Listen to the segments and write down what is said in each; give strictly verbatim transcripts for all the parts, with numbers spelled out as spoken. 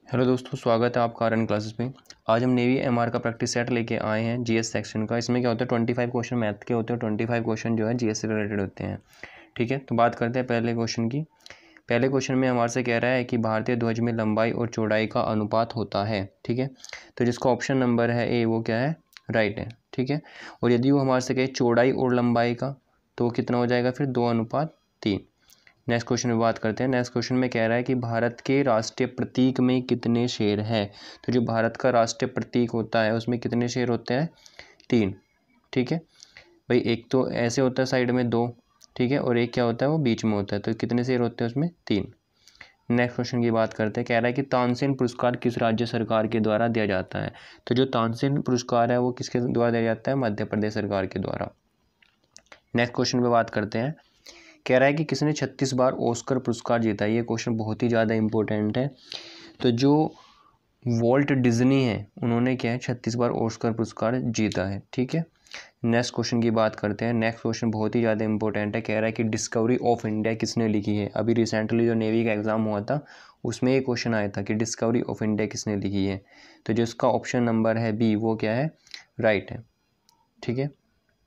Hello दोस्तों, स्वागत है आपका आर एन क्लासेस में। आज हम नेवी एमआर का प्रैक्टिस सेट लेके आए हैं जीएस सेक्शन का। इसमें क्या होता है, ट्वेंटी फाइव क्वेश्चन मैथ के होते हैं, ट्वेंटी फाइव क्वेश्चन जो है जीएस से रिलेटेड होते हैं। ठीक है, तो बात करते हैं पहले क्वेश्चन की। पहले क्वेश्चन में हमारे से कह रहा है कि भारतीय ध्वज में लंबाई और चौड़ाई का अनुपात होता है। ठीक है, तो जिसका ऑप्शन नंबर है ए, वो क्या है, राइट है। ठीक है, और यदि वो हमारे से कहे चौड़ाई और लंबाई का, तो कितना हो जाएगा फिर, दो अनुपात तीन। नेक्स्ट क्वेश्चन में बात करते हैं। नेक्स्ट क्वेश्चन में कह रहा है कि भारत के राष्ट्रीय प्रतीक में कितने शेर हैं। तो जो भारत का राष्ट्रीय प्रतीक होता है उसमें कितने शेर होते हैं, तीन। ठीक है भाई, एक तो ऐसे होता है साइड में दो, ठीक है, और एक क्या होता है वो बीच में होता है, तो कितने शेर होते हैं उसमें, तीन। नेक्स्ट क्वेश्चन की बात करते हैं। कह रहा है कि तानसेन पुरस्कार किस राज्य सरकार के द्वारा दिया जाता है। तो जो तानसेन पुरस्कार है वो किसके द्वारा दिया जाता है, मध्य प्रदेश सरकार के द्वारा। नेक्स्ट क्वेश्चन पे बात करते हैं। कह रहा है कि किसने छत्तीस बार ऑस्कर पुरस्कार जीता है। ये क्वेश्चन बहुत ही ज़्यादा इंपॉर्टेंट है। तो जो वॉल्ट डिज्नी है उन्होंने क्या है, छत्तीस बार ऑस्कर पुरस्कार जीता है। ठीक है, नेक्स्ट क्वेश्चन की बात करते हैं। नेक्स्ट क्वेश्चन बहुत ही ज़्यादा इंपॉर्टेंट है। कह रहा है कि डिस्कवरी ऑफ इंडिया किसने लिखी है। अभी रिसेंटली जो नेवी का एग्जाम हुआ था उसमें ये क्वेश्चन आया था कि डिस्कवरी ऑफ इंडिया किसने लिखी है। तो जिसका ऑप्शन नंबर है बी, वो क्या है, राइट है। ठीक है,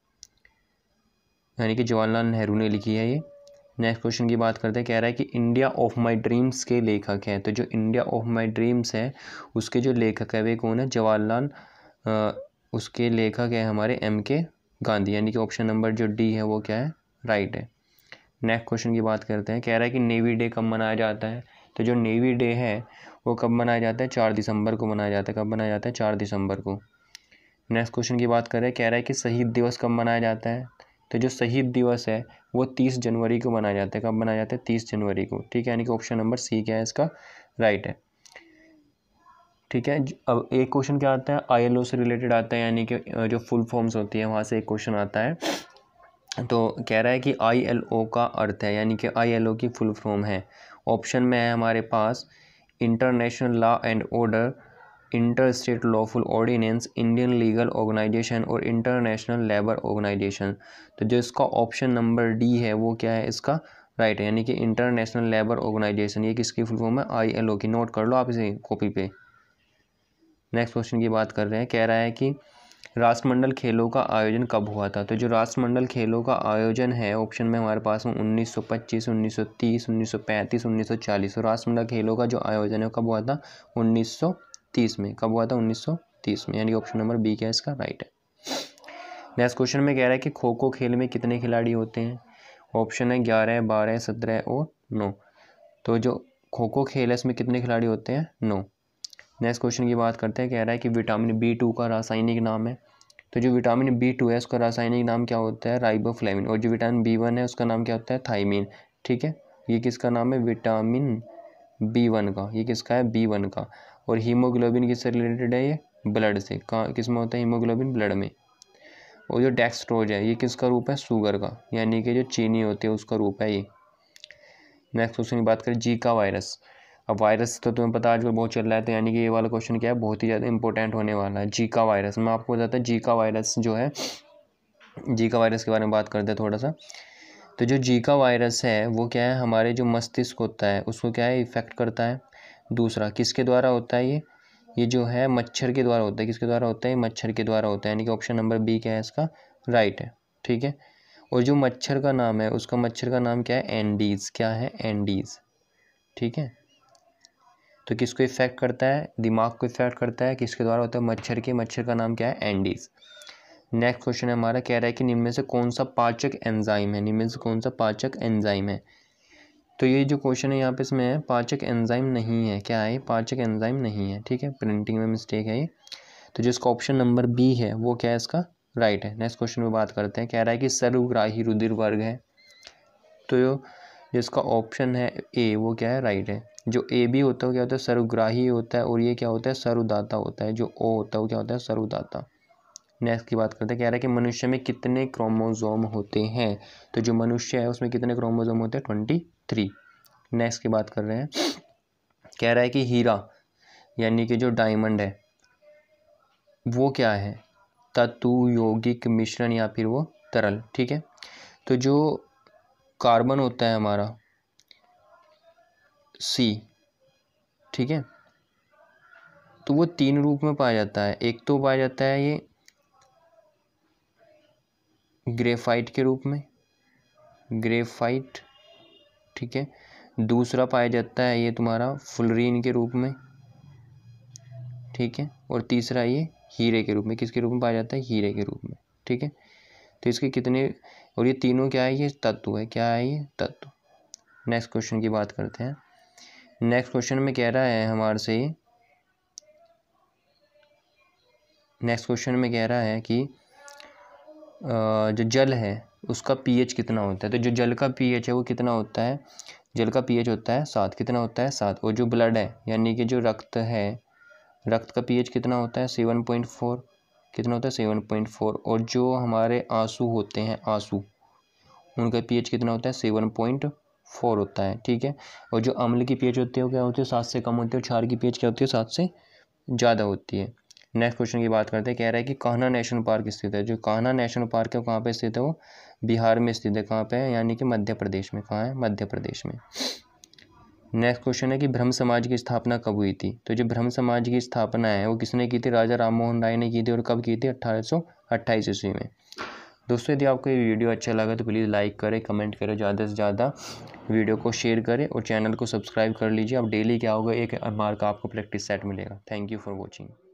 यानी कि जवाहरलाल नेहरू ने लिखी है ये। नेक्स्ट क्वेश्चन की बात करते हैं। कह रहा है कि इंडिया ऑफ माय ड्रीम्स के लेखक हैं। तो जो इंडिया ऑफ माय ड्रीम्स है उसके जो लेखक है वे कौन है, जवाहरलाल, उसके लेखक है हमारे एम के गांधी, यानी कि ऑप्शन नंबर जो डी है वो क्या है, राइट है। नेक्स्ट क्वेश्चन की बात करते हैं। कह रहा है कि नेवी डे कब मनाया जाता है। तो जो नेवी डे है वो कब मनाया जाता है, चार दिसंबर को मनाया जाता है। कब मनाया जाता है, चार दिसंबर को। नेक्स्ट क्वेश्चन की बात करें। कह रहा है कि शहीद दिवस कब मनाया जाता है। तो जो शहीद दिवस है वो तीस जनवरी को मनाया जाता है। कब मनाया जाता है, तीस जनवरी को। ठीक है, यानी कि ऑप्शन नंबर सी क्या है इसका, राइट है। ठीक है, अब एक क्वेश्चन क्या आता है, आईएलओ से रिलेटेड आता है, यानी कि जो फुल फॉर्म्स होती है वहाँ से एक क्वेश्चन आता है। तो कह रहा है कि आईएलओ का अर्थ है, यानी कि आईएलओ की फुल फॉर्म है। ऑप्शन में है हमारे पास international law and order, inter state lawful ordinance, Indian legal organisation और इंटरनेशनल लेबर ऑर्गेनाइजेशन। तो जो इसका ऑप्शन नंबर डी है वो क्या है इसका, राइट है, यानी कि इंटरनेशनल लेबर ऑर्गेनाइजेशन। ये किसकी फुल फॉर्म है, आईएलओ की। नोट कर लो आप इसे कॉपी पे। नेक्स्ट क्वेश्चन की बात कर रहे हैं। कह रहा है कि राष्ट्रमंडल खेलों का आयोजन कब हुआ था। तो जो राष्ट्रमंडल खेलों का आयोजन है ऑप्शन में हमारे पास में उन्नीस सौ पच्चीस, उन्नीस सौ तीस, उन्नीस सौ पैंतीस, उन्नीस सौ चालीस। तो राष्ट्रमंडल खेलों का जो आयोजन है कब हुआ था, उन्नीस सौ तीस में। कब हुआ था, उन्नीस सौ तीस में, यानी ऑप्शन नंबर बी क्या है इसका, राइट है। नेक्स्ट क्वेश्चन में कह रहा है कि खो खो खेल में कितने खिलाड़ी होते हैं। ऑप्शन है ग्यारह, बारह, सत्रह और नौ। तो जो खो खो खेल है इसमें कितने खिलाड़ी होते हैं, नौ। नेक्स्ट क्वेश्चन की बात करते हैं। कह रहा है कि विटामिन बी टू का रासायनिक नाम है। तो जो विटामिन बी टू है उसका रासायनिक नाम क्या होता है, राइबोफ्लेविन। और जो विटामिन बी वन है उसका नाम क्या होता है, थाइमीन। ठीक है, ये किसका नाम है, विटामिन बी वन का। ये किसका है, बी वन का। और हीमोग्लोबिन किससे रिलेटेड है, ये ब्लड से। कहाँ, किस में होता है हीमोग्लोबिन, ब्लड में। और जो डेक्सट्रोज है ये किसका रूप है, शुगर का, यानी कि जो चीनी होती है उसका रूप है ये। नेक्स्ट क्वेश्चन की बात करें, जीका वायरस। अब वायरस तो तुम्हें पता है आजकल बहुत चल रहा है, तो यानी कि ये वाला क्वेश्चन क्या है, बहुत ही ज़्यादा इंपॉर्टेंट होने वाला है। जीका वायरस, मैं आपको बताता हूँ जीका वायरस जो है, जीका वायरस के बारे में बात करते हैं थोड़ा सा। तो जो जीका वायरस है वो क्या है, हमारे जो मस्तिष्क होता है उसको क्या है, इफेक्ट करता है। दूसरा किसके द्वारा होता है ये ये जो है मच्छर के द्वारा होता है। किसके द्वारा होता है, मच्छर के द्वारा होता है, यानी कि ऑप्शन नंबर बी क्या है इसका, राइट है। ठीक है, और जो मच्छर का नाम है उसका मच्छर का नाम क्या है, एंडीज। क्या है, एंडीज। ठीक है, तो किसको इफेक्ट करता है, दिमाग को इफेक्ट करता है। किसके द्वारा होता है, मच्छर के। मच्छर का नाम क्या है, एंडीज। नेक्स्ट क्वेश्चन है हमारा, कह रहा है कि निम्न में से कौन सा पाचक एंजाइम है। निम्न में से कौन सा पाचक एंजाइम है। तो ये जो क्वेश्चन है यहाँ पे इसमें है पाचक एंजाइम नहीं है। क्या है, पाचक एंजाइम नहीं है। ठीक है, प्रिंटिंग में मिस्टेक है ये। तो जिसका ऑप्शन नंबर बी है वो क्या है इसका, राइट है। नेक्स्ट क्वेश्चन में बात करते हैं। कह रहा है कि सर्वग्राही रुधिर वर्ग है। तो जिसका ऑप्शन है ए वो क्या है, राइट है। जो ए बी होता है क्या होता है, सर्वग्राही होता है, और ये क्या होता है, सर्वदाता होता है। जो ओ होता है वो क्या होता है, सर्वदाता। नेक्स्ट की बात करते हैं। कह रहा है कि मनुष्य में कितने क्रोमोजोम होते हैं। तो जो मनुष्य है उसमें कितने क्रोमोजोम होते हैं, ट्वेंटी थ्री। नेक्स्ट की बात कर रहे हैं। कह रहा है कि हीरा यानी कि जो डायमंड है वो क्या है, तत्व, यौगिक, मिश्रण या फिर वो तरल। ठीक है, तो जो कार्बन होता है हमारा सी, ठीक है, तो वो तीन रूप में पाया जाता है। एक तो पाया जाता है ये ग्रेफाइट के रूप में, ग्रेफाइट, ठीक है। दूसरा पाया जाता है ये तुम्हारा फुलरीन के रूप में, ठीक है। और तीसरा ये हीरे के रूप में। किसके रूप में पाया जाता है? हीरे के रूप में, ठीक है। तो इसके कितने, और ये तीनों क्या है? ये तत्व है। क्या है ये? तत्व। नेक्स्ट क्वेश्चन की बात करते हैं। नेक्स्ट क्वेश्चन में कह रहा है हमारे से, नेक्स्ट क्वेश्चन में कह रहा है कि जो जल है उसका पीएच कितना होता है। तो जो जल का पीएच है वो कितना होता है? जल का पीएच होता है सात। कितना होता है? सात। और जो ब्लड है यानी कि जो रक्त है, रक्त का पीएच कितना होता है? Seven point four. कितना होता है? Seven point four. और जो हमारे आंसू होते हैं, आंसू, उनका पीएच कितना होता है? सेवन पॉइंट फोर होता है, ठीक है। और जो अम्ल की पीएच होती है वो क्या होती है? सात से कम होती है। और क्षार की पीएच क्या होती है? सात से ज़्यादा होती है। नेक्स्ट क्वेश्चन की बात करते हैं। कह रहा है कि कान्हा नेशनल पार्क स्थित है। जो कान्हा नेशनल पार्क है कहाँ पे स्थित है? वो बिहार में स्थित है। कहाँ पे है? यानी कि मध्य प्रदेश में। कहाँ है? मध्य प्रदेश में। नेक्स्ट क्वेश्चन है कि ब्रह्म समाज की स्थापना कब हुई थी। तो जो ब्रह्म समाज की स्थापना है वो किसने की थी? राजा राम मोहन राय ने की थी। और कब की थी? अट्ठारह सौ अट्ठाईस ईस्वी में। दोस्तों यदि आपको ये वीडियो अच्छा लगा तो प्लीज़ लाइक करें, कमेंट करें, ज़्यादा से ज़्यादा वीडियो को शेयर करें और चैनल को सब्सक्राइब कर लीजिए। अब डेली क्या होगा? एक मार्क आपको प्रैक्टिस सेट मिलेगा। Thank you for watching.